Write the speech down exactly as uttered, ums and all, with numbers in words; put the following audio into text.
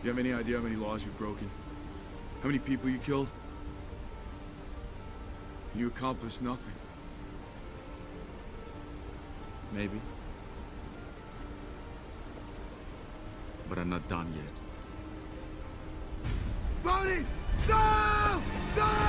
you have any idea how many laws you've broken? How many people you killed? You accomplished nothing. Maybe. But I'm not done yet. Bonnie! No! No!